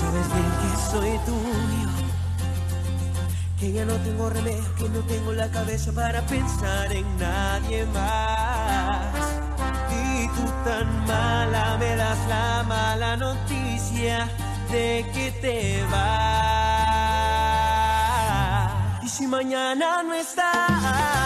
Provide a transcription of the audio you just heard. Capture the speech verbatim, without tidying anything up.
sabes bien que soy tuyo, que ya no tengo remedio, que no tengo la cabeza para pensar en nadie más. Y tú tan mala me das la mala noticia de que te vas. Y si mañana no estás,